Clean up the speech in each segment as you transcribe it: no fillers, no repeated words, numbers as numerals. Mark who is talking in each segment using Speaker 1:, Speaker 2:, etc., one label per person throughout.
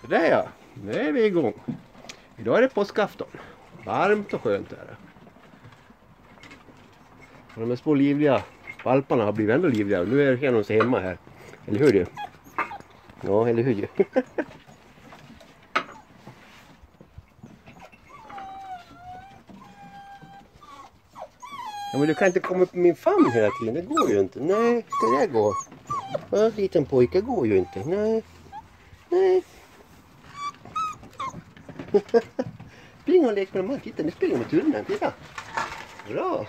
Speaker 1: Där ja, nu är vi igång. Idag är det påskafton. Varmt och skönt är det. Och de här små livliga valparna har blivit ändå livligare. Nu är de sig hemma här. Eller hur du? Ja, eller hur du? Ja, men du kan inte komma upp i min famn hela tiden. Det går ju inte. Nej, ska det gå? Ja, liten pojke går ju inte. Nej. Nej. Spring och lek med dem här. Titta, nu springer de mot tunneln. Titta. Bra.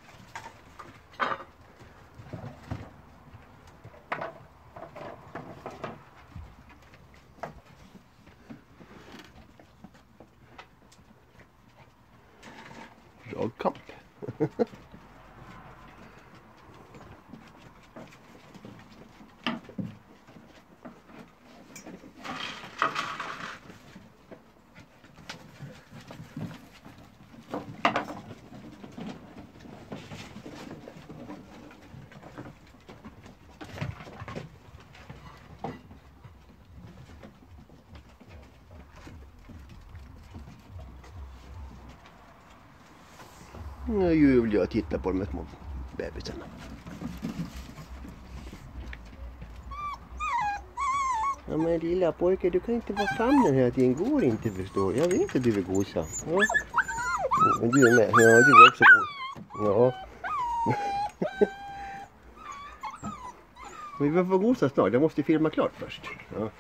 Speaker 1: Dragkamp. Nu jublar jag och tittar på de här små bebisarna. Ja, men lilla pojke, du kan inte vara framme hela tiden. Går inte, förstår. Jag vet att du vill gosa. Ja. Men du är med. Ja, du är också god. Ja. Men vi får gosa snart. Jag måste filma klart först. Ja.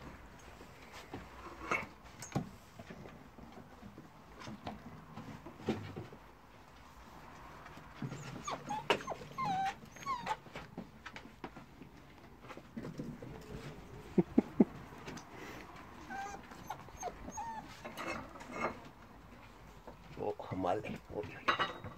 Speaker 1: Malle. Oj, oj.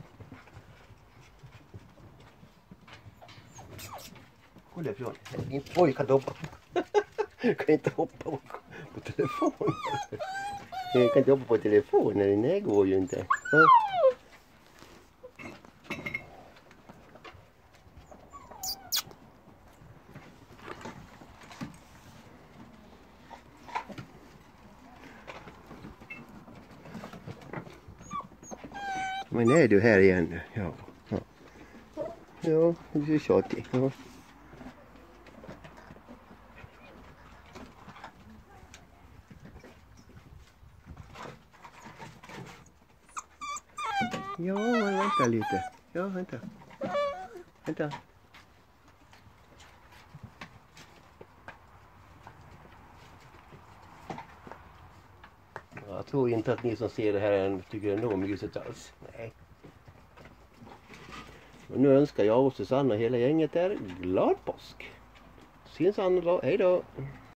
Speaker 1: Håll ifrån. Oj, kan du hoppa? Kan inte hoppa på telefonen. Jag kan inte hoppa på telefonen. Det går ju inte. Ja. Men är du här igen nu? Ja. Ja. Ja, du är tjatig. Ja. Ja, vänta lite. Ja, vänta. Vänta. Jag tror inte att ni som ser det här tycker ändå om ljuset alls. Nej. Men nu önskar jag och Susanna och hela gänget glad påsk. Syns andra dag. Hej då.